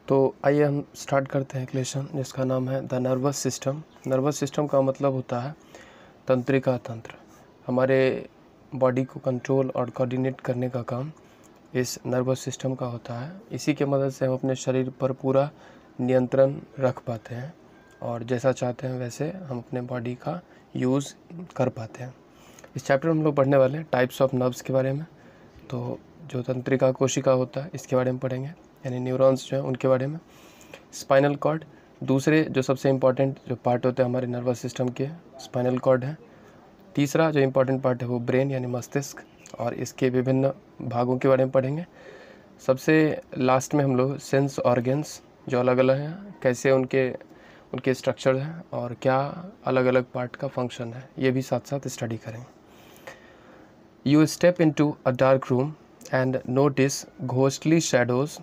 तो आइए हम स्टार्ट करते हैं एक लेसन जिसका नाम है the nervous system. Nervous system का मतलब होता है तंत्रिका तंत्र। हमारे बॉडी को कंट्रोल और कोऑर्डिनेट करने का काम इस नर्वस सिस्टम का होता है। इसी के मदद से हम अपने शरीर पर पूरा नियंत्रण रख पाते हैं और जैसा चाहते हैं वैसे हम अपने बॉडी का यूज़ कर पाते हैं। इस चैप्टर में हम लोग पढ़ने वाले हैं टाइप्स ऑफ नर्व्स के बारे में। तो जो तंत्रिका कोशिका होता है इसके बारे में पढ़ेंगे, यानी न्यूरॉन्स जो है उनके बारे में। स्पाइनल कॉर्ड दूसरे जो सबसे इम्पॉर्टेंट जो पार्ट होते हैं हमारे नर्वस सिस्टम के, स्पाइनल कॉर्ड है। तीसरा जो इम्पॉर्टेंट पार्ट है वो ब्रेन यानी मस्तिष्क, और इसके विभिन्न भागों के बारे में पढ़ेंगे। सबसे लास्ट में हम लोग सेंस ऑर्गन्स जो अलग अलग हैं, कैसे उनके स्ट्रक्चर हैं और क्या अलग अलग पार्ट का फंक्शन है, ये भी साथ साथ स्टडी करेंगे। You step into a dark room and notice ghostly shadows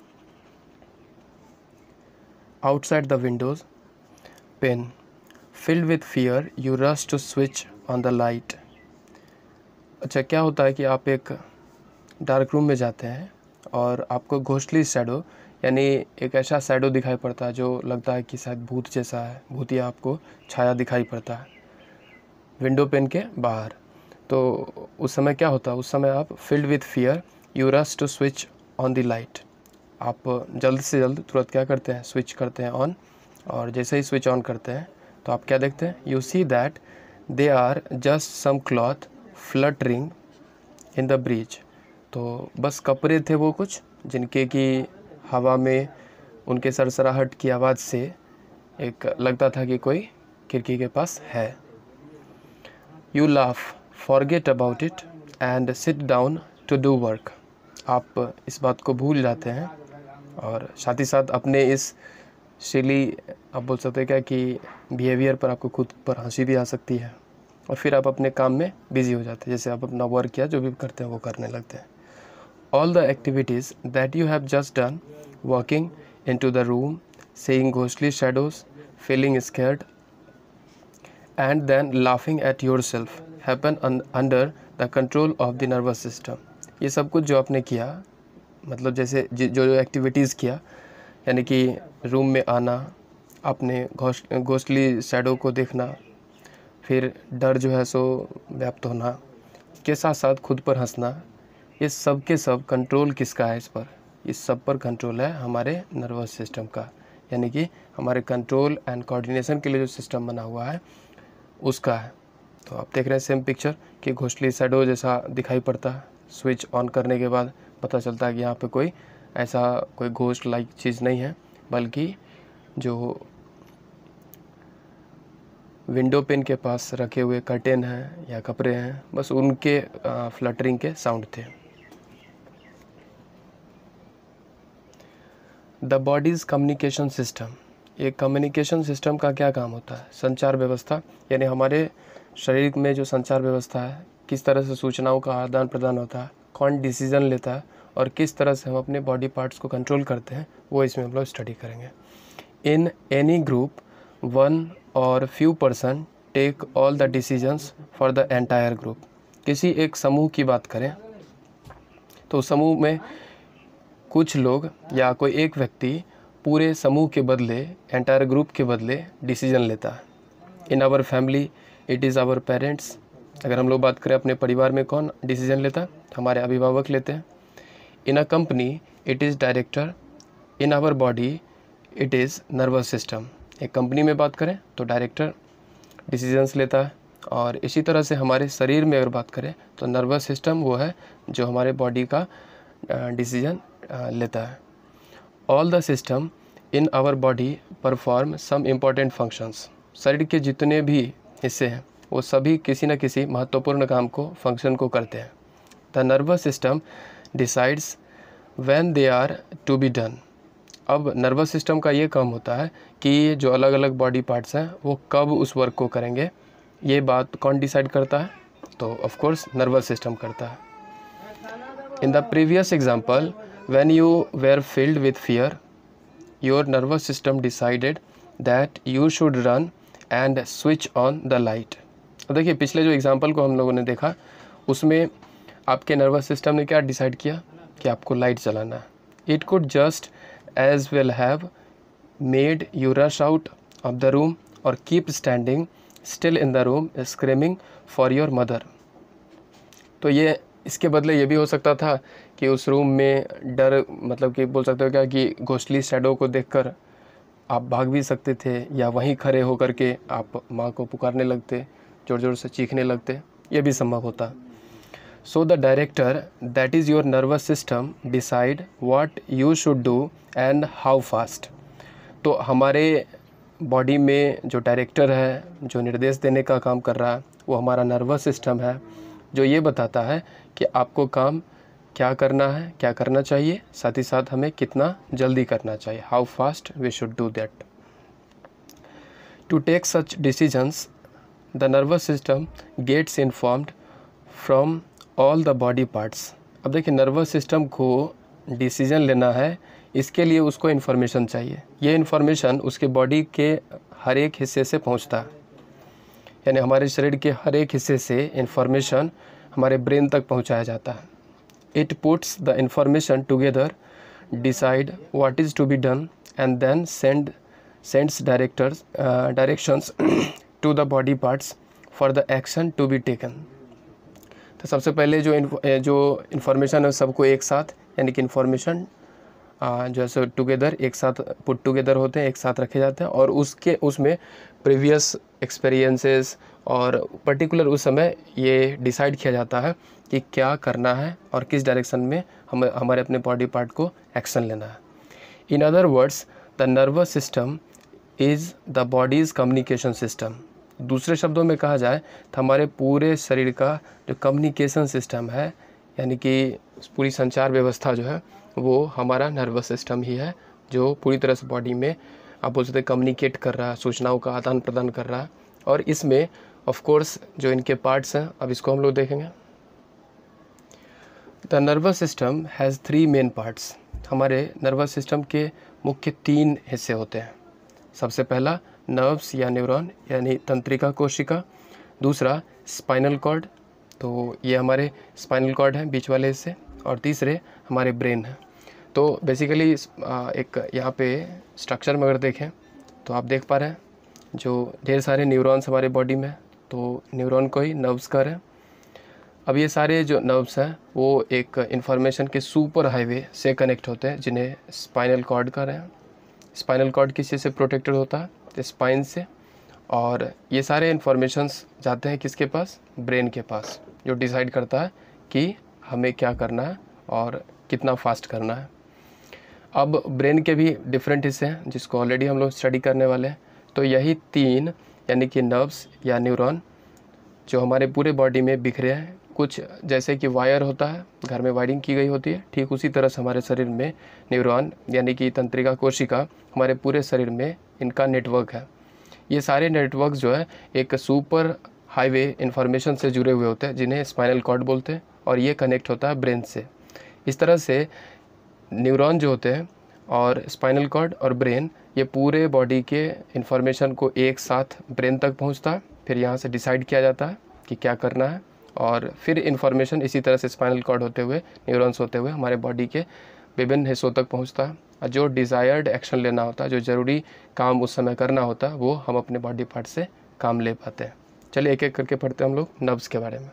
outside the windows pane. Filled with fear, you rush to switch on the light. अच्छा, क्या होता है कि आप एक डार्क रूम में जाते हैं और आपको घोस्टली शैडो यानी एक ऐसा शैडो दिखाई पड़ता है जो लगता है कि शायद भूत जैसा है, भूतिया आपको छाया दिखाई पड़ता है विंडो पेन के बाहर। तो उस समय क्या होता है, उस समय आप filled with fear you rush to switch on the light. आप जल्द से जल्द तुरंत क्या करते हैं, स्विच करते हैं ऑन, और जैसे ही स्विच ऑन करते हैं तो आप क्या देखते हैं, you see that they are just some cloth fluttering in the breeze. तो बस कपड़े थे वो कुछ जिनके कि हवा में उनके सरसराहट की आवाज़ से एक लगता था कि कोई खिड़की के पास है। You laugh, forget about it and sit down to do work। आप इस बात को भूल जाते हैं और साथ ही साथ अपने इस सिली, आप बोल सकते हैं क्या कि बिहेवियर पर आपको खुद पर हंसी भी आ सकती है, और फिर आप अपने काम में बिजी हो जाते हैं। जैसे आप अपना वर्क या जो भी करते हैं वो करने लगते हैं। All the activities that you have just done, walking into the room, seeing ghostly shadows, feeling scared and then laughing at yourself happen under the control of the nervous system। ये सब कुछ जो आपने किया, मतलब जैसे जो activities किया, यानी कि रूम में आना, आपने घोस्टली शैडो को देखना, फिर डर जो है सो व्याप्त होना के साथ साथ खुद पर हंसना, ये सब के सब कंट्रोल किसका है इस पर? इस सब पर कंट्रोल है हमारे नर्वस सिस्टम का, यानी कि हमारे कंट्रोल एंड कोऑर्डिनेशन के लिए जो सिस्टम बना हुआ है उसका है। तो आप देख रहे हैं सेम पिक्चर कि घोस्टली शैडो जैसा दिखाई पड़ता है। स्विच ऑन करने के बाद पता चलता है कि यहाँ पे कोई ऐसा कोई घोस्ट लाइक चीज़ नहीं है, बल्कि जो विंडो पेन के पास रखे हुए कर्टेन हैं या कपड़े हैं, बस उनके फ्लटरिंग के साउंड थे। The body's communication system. ये कम्युनिकेशन सिस्टम का क्या काम होता है? संचार व्यवस्था, यानी हमारे शरीर में जो संचार व्यवस्था है, किस तरह से सूचनाओं का आदान प्रदान होता है, कौन डिसीजन लेता है और किस तरह से हम अपने बॉडी पार्ट्स को कंट्रोल करते हैं, वो इसमें हम लोग स्टडी करेंगे। In any group one or few person take all the decisions for the entire group. किसी एक समूह की बात करें तो समूह में कुछ लोग या कोई एक व्यक्ति पूरे समूह के बदले, एंटायर ग्रुप के बदले डिसीजन लेता है। In our family it is our parents. अगर हम लोग बात करें अपने परिवार में कौन डिसीजन लेता है? हमारे अभिभावक लेते हैं। In a company it is director. In our body it is nervous system. एक कंपनी में बात करें तो डायरेक्टर डिसीजंस लेता है, और इसी तरह से हमारे शरीर में अगर बात करें तो नर्वस सिस्टम वो है जो हमारे बॉडी का डिसीजन लेता है। All the system in our body perform some important functions. शरीर के जितने भी हिस्से हैं वो सभी किसी न किसी महत्वपूर्ण काम को, फंक्शन को करते हैं। The nervous system decides when they are to be done. अब नर्वस सिस्टम का ये काम होता है कि जो अलग अलग बॉडी पार्ट्स हैं वो कब उस वर्क को करेंगे, ये बात कौन डिसाइड करता है? तो ऑफ कोर्स नर्वस सिस्टम करता है। In the previous example, when you were filled with fear, your nervous system decided that you should run and switch on the light. अब देखिए पिछले जो एग्जाम्पल को हम लोगों ने देखा उसमें आपके नर्वस सिस्टम ने क्या डिसाइड किया कि आपको लाइट जलाना है। It could just as well have made you rush out of the room or keep standing still in the room screaming for your mother. तो ये इसके बदले ये भी हो सकता था कि उस रूम में डर, मतलब कि बोल सकते हो क्या कि घोस्टली शैडो को देखकर आप भाग भी सकते थे, या वहीं खड़े होकर के आप माँ को पुकारने लगते, ज़ोर ज़ोर से चीखने लगते, ये भी संभव होता. So the director, that is your nervous system, decide what you should do and how fast. तो हमारे बॉडी में जो डायरेक्टर है, जो निर्देश देने का काम कर रहा है, वो हमारा नर्वस सिस्टम है, जो ये बताता है कि आपको काम क्या करना है, क्या करना चाहिए, साथ ही साथ हमें कितना जल्दी करना चाहिए. How fast we should do that. To take such decisions, the nervous system gets informed from all the body parts. अब देखिए, नर्वस सिस्टम को डिसीजन लेना है, इसके लिए उसको इन्फॉर्मेशन चाहिए. ये इन्फॉर्मेशन उसके बॉडी के हर एक हिस्से से पहुंचता है, यानी हमारे शरीर के हर एक हिस्से से इन्फॉर्मेशन हमारे ब्रेन तक पहुंचाया जाता है. It puts the information together, decide what is to be done and then sends directions to the body parts for the action to be taken. तो सबसे पहले जो इन्फॉर्मेशन है सबको एक साथ, यानी कि इन्फॉर्मेशन जो है सो टुगेदर, एक साथ पुट टुगेदर होते हैं, एक साथ रखे जाते हैं, और उसमें प्रीवियस एक्सपीरियंसेस और पर्टिकुलर उस समय ये डिसाइड किया जाता है कि क्या करना है और किस डायरेक्शन में हमारे अपने बॉडी पार्ट को एक्शन लेना है. In other words, the nervous system is the body's communication system. दूसरे शब्दों में कहा जाए तो हमारे पूरे शरीर का जो कम्युनिकेशन सिस्टम है, यानी कि पूरी संचार व्यवस्था जो है वो हमारा नर्वस सिस्टम ही है, जो पूरी तरह से बॉडी में आप बोल सकते हैं कम्युनिकेट कर रहा है, सूचनाओं का आदान प्रदान कर रहा है. और इसमें ऑफ कोर्स जो इनके पार्ट्स हैं, अब इसको हम लोग देखेंगे. The nervous system has 3 main parts. हमारे नर्वस सिस्टम के मुख्य 3 हिस्से होते हैं. सबसे पहला नर्व्स या न्यूरॉन, यानी तंत्रिका कोशिका. दूसरा स्पाइनल कॉर्ड, तो ये हमारे स्पाइनल कॉर्ड हैं बीच वाले हिस्से. और तीसरे हमारे ब्रेन है. तो बेसिकली एक यहाँ पे स्ट्रक्चर में अगर देखें तो आप देख पा रहे हैं जो ढेर सारे न्यूरॉन्स हमारे बॉडी में, तो न्यूरॉन को ही नर्व्स कह रहे हैं. अब ये सारे जो नर्व्स हैं वो एक इंफॉर्मेशन के सुपर हाईवे से कनेक्ट होते हैं, जिन्हें स्पाइनल कॉर्ड कह रहे हैं. स्पाइनल कॉर्ड किस चीज़ से प्रोटेक्टेड होता है? स्पाइन से. और ये सारे इन्फॉर्मेशंस जाते हैं किसके पास? ब्रेन के पास, जो डिसाइड करता है कि हमें क्या करना है और कितना फास्ट करना है. अब ब्रेन के भी डिफरेंट हिस्से हैं जिसको ऑलरेडी हम लोग स्टडी करने वाले हैं. तो यही 3 यानी कि नर्व्स या न्यूरॉन जो हमारे पूरे बॉडी में बिखरे हैं. कुछ जैसे कि वायर होता है, घर में वायरिंग की गई होती है, ठीक उसी तरह से हमारे शरीर में न्यूरॉन यानी कि तंत्रिका कोशिका हमारे पूरे शरीर में इनका नेटवर्क है. ये सारे नेटवर्क जो है एक सुपर हाईवे इन्फॉर्मेशन से जुड़े हुए होते हैं, जिन्हें स्पाइनल कॉर्ड बोलते हैं, और ये कनेक्ट होता है ब्रेन से. इस तरह से न्यूरॉन जो होते हैं और स्पाइनल कॉर्ड और ब्रेन, ये पूरे बॉडी के इन्फॉर्मेशन को एक साथ ब्रेन तक पहुंचता है. फिर यहाँ से डिसाइड किया जाता है कि क्या करना है, और फिर इन्फॉर्मेशन इसी तरह से स्पाइनल कॉर्ड होते हुए, न्यूरॉन्स होते हुए हमारे बॉडी के विभिन्न हिस्सों तक पहुंचता है. और जो डिज़ायर्ड एक्शन लेना होता है, जो ज़रूरी काम उस समय करना होता है, वो हम अपने बॉडी पार्ट से काम ले पाते हैं. चलिए एक एक करके पढ़ते हैं हम लोग नर्व्स के बारे में.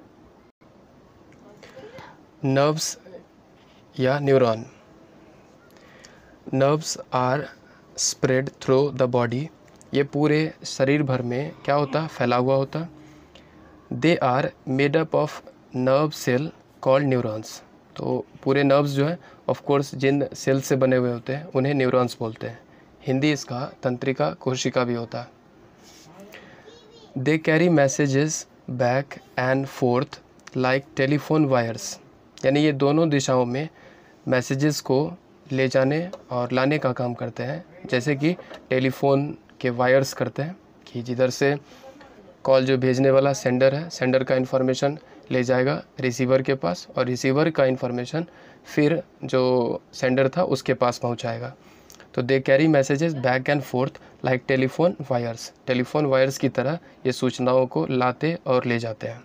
नर्व्स या neuron. Nerves are spread through the body. ये पूरे शरीर भर में क्या होता है? फैला हुआ होता है. They are made up of nerve cell called neurons. तो पूरे नर्व्स जो हैं ऑफ कोर्स जिन सेल से बने हुए होते हैं उन्हें न्यूरॉन्स बोलते हैं. हिंदी इसका तंत्रिका कोशिका भी होता है. They carry messages back and forth like telephone wires. यानी ये दोनों दिशाओं में मैसेजेस को ले जाने और लाने का काम करते हैं, जैसे कि टेलीफोन के वायर्स करते हैं कि जिधर से कॉल जो भेजने वाला सेंडर है, सेंडर का इन्फॉर्मेशन ले जाएगा रिसीवर के पास, और रिसीवर का इन्फॉर्मेशन फिर जो सेंडर था उसके पास पहुंचाएगा. तो they carry messages back and forth like telephone wires. Telephone wires की तरह ये सूचनाओं को लाते और ले जाते हैं.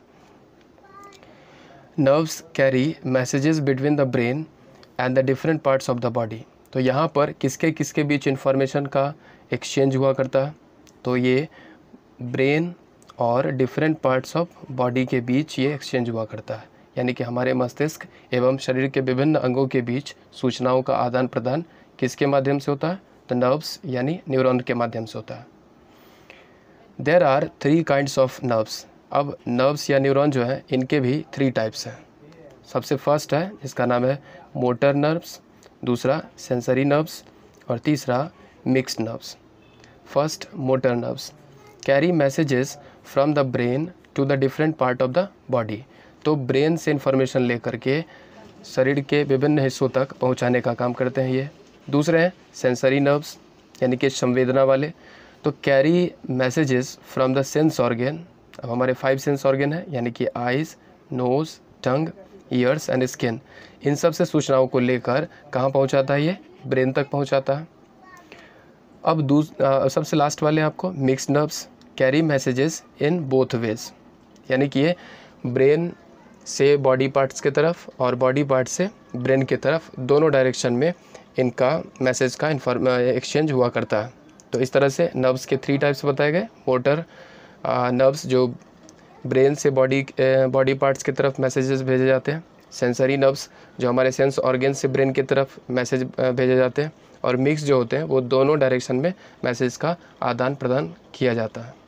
Nerves carry messages between the brain and the different parts of the body. तो यहाँ पर किसके किसके बीच इन्फॉर्मेशन का एक्सचेंज हुआ करता है, तो ये ब्रेन और डिफरेंट पार्ट्स ऑफ बॉडी के बीच ये एक्सचेंज हुआ करता है। यानी कि हमारे मस्तिष्क एवं शरीर के विभिन्न अंगों के बीच सूचनाओं का आदान प्रदान किसके माध्यम से होता है, द नर्व्स यानी न्यूरॉन के माध्यम से होता है। There are 3 kinds of nerves. अब नर्व्स या न्यूरॉन जो है इनके भी 3 टाइप्स हैं। सबसे फर्स्ट है जिसका नाम है मोटर नर्व्स, दूसरा सेंसरी नर्व्स और तीसरा mixed nerves. First, motor nerves carry messages from the brain to the different part of the body. तो ब्रेन से इंफॉर्मेशन लेकर के शरीर के विभिन्न हिस्सों तक पहुंचाने का काम करते हैं ये। दूसरे हैं सेंसरी नर्व्स यानी कि संवेदना वाले, तो carry messages from the sense organ. अब हमारे 5 सेंस ऑर्गन है यानी कि eyes, nose, tongue, ears and skin. इन सब से सूचनाओं को लेकर कहाँ पहुँचाता है, ये ब्रेन तक पहुँचाता है। अब सबसे लास्ट वाले आपको mixed nerves carry messages in both ways, यानी कि ये ब्रेन से बॉडी पार्ट्स के तरफ और बॉडी पार्ट से ब्रेन के तरफ दोनों डायरेक्शन में इनका मैसेज का एक्सचेंज हुआ करता है। तो इस तरह से नर्व्स के 3 टाइप्स बताए गए। मोटर नर्व्स जो ब्रेन से बॉडी पार्ट्स की तरफ मैसेजेस भेजे जाते हैं, सेंसरी नर्व्स जो हमारे सेंस ऑर्गन से ब्रेन की तरफ मैसेज भेजे जाते हैं, और मिक्स जो होते हैं वो दोनों डायरेक्शन में मैसेज का आदान प्रदान किया जाता है।